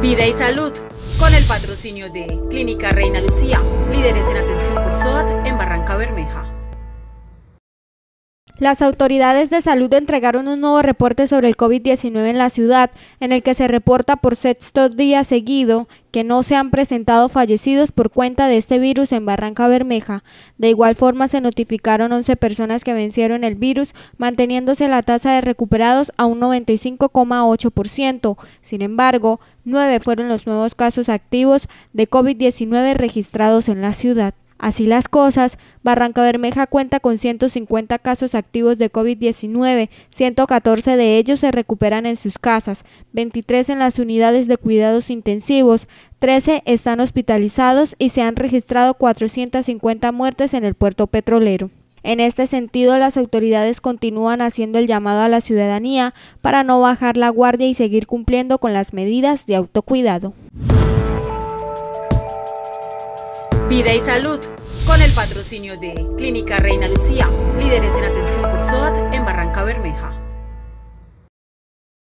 Vida y Salud, con el patrocinio de Clínica Reina Lucía, líderes en atención por SOAT en Barrancabermeja. Las autoridades de salud entregaron un nuevo reporte sobre el COVID-19 en la ciudad, en el que se reporta por sexto día seguido que no se han presentado fallecidos por cuenta de este virus en Barrancabermeja. De igual forma, se notificaron 11 personas que vencieron el virus, manteniéndose la tasa de recuperados a un 95,8%. Sin embargo, 9 fueron los nuevos casos activos de COVID-19 registrados en la ciudad. Así las cosas, Barrancabermeja cuenta con 150 casos activos de COVID-19, 114 de ellos se recuperan en sus casas, 23 en las unidades de cuidados intensivos, 13 están hospitalizados y se han registrado 450 muertes en el puerto petrolero. En este sentido, las autoridades continúan haciendo el llamado a la ciudadanía para no bajar la guardia y seguir cumpliendo con las medidas de autocuidado. Vida y Salud, con el patrocinio de Clínica Reina Lucía, líderes en atención por SOAT en Barrancabermeja.